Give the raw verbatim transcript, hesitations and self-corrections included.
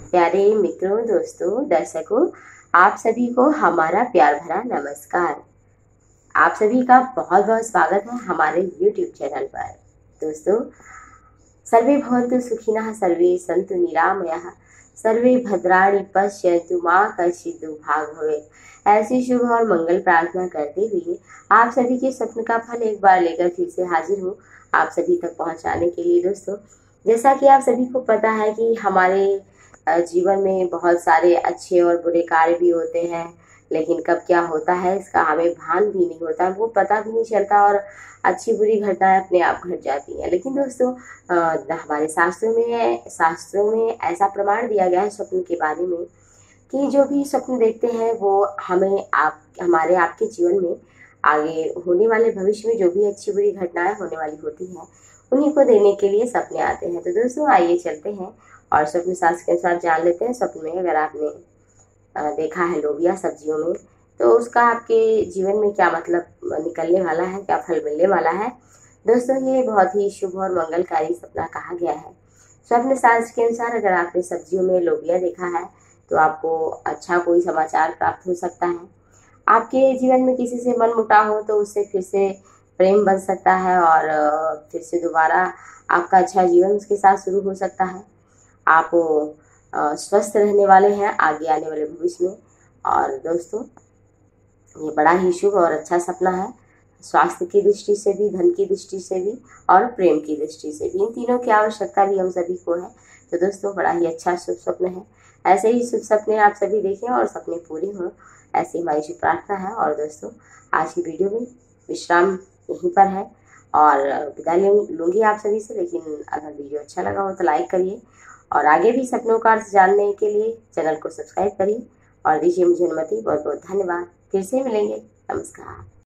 प्यारे मित्रों, दोस्तों, दर्शकों, आप सभी को हमारा प्यार भरा नमस्कार। आप सभी का बहुत बहुत स्वागत है हमारे यूट्यूब चैनल पर। दोस्तों, सर्वे भवन्तु सुखिनः, सर्वे सन्तु निरामयाः, सर्वे भद्राणि पश्यन्तु मा कश्चित् दुर्भाग् भवेत्। ऐसी शुभ और मंगल प्रार्थना करते हुए आप सभी के स्वप्न का फल एक बार लेकर फिर से हाजिर हूँ आप सभी तक पहुँचाने के लिए। दोस्तों, जैसा कि आप सभी को पता है कि हमारे जीवन में बहुत सारे अच्छे और बुरे कार्य भी होते हैं, लेकिन कब क्या होता है इसका हमें भान भी नहीं होता, वो पता भी नहीं चलता और अच्छी बुरी घटनाएं अपने आप घट जाती हैं। लेकिन दोस्तों, हमारे शास्त्रों में शास्त्रों में ऐसा प्रमाण दिया गया है स्वप्न के बारे में कि जो भी स्वप्न देखते हैं वो हमें आप हमारे आपके जीवन में आगे होने वाले भविष्य में जो भी अच्छी बुरी घटनाएं होने वाली होती हैं उन्हीं को देने के लिए सपने आते हैं। तो दोस्तों, आइए चलते हैं और स्वप्न शास्त्र के अनुसार जान लेते हैं। स्वप्न में अगर आपने देखा है लोबिया सब्जियों में, तो उसका आपके जीवन में क्या मतलब निकलने वाला है, क्या फल मिलने वाला है। दोस्तों, ये बहुत ही शुभ और मंगलकारी सपना कहा गया है। स्वप्न शास्त्र के अनुसार अगर आपने सब्जियों में लोबिया देखा है तो आपको अच्छा कोई समाचार प्राप्त हो सकता है। आपके जीवन में किसी से मन मुटाव हो तो उससे फिर से प्रेम बन सकता है और फिर से दोबारा आपका अच्छा जीवन उसके साथ शुरू हो सकता है। आप स्वस्थ रहने वाले हैं आगे आने वाले भविष्य में। और दोस्तों, ये बड़ा ही शुभ और अच्छा सपना है, स्वास्थ्य की दृष्टि से भी, धन की दृष्टि से भी और प्रेम की दृष्टि से भी। इन तीनों की आवश्यकता भी हम सभी को है। तो दोस्तों, बड़ा ही अच्छा शुभ स्वप्न है। ऐसे ही शुभ सपने आप सभी देखें और सपने पूरे हों, ऐसी हमारी शुभ प्रार्थना है। और दोस्तों, आज की वीडियो में विश्राम यहीं पर है और विदा लूँगी आप सभी से। लेकिन अगर वीडियो अच्छा लगा हो तो लाइक करिए और आगे भी सपनों का अर्थ जानने के लिए चैनल को सब्सक्राइब करिए और दीजिए मुझे अनुमति। बहुत बहुत धन्यवाद। फिर से मिलेंगे। नमस्कार।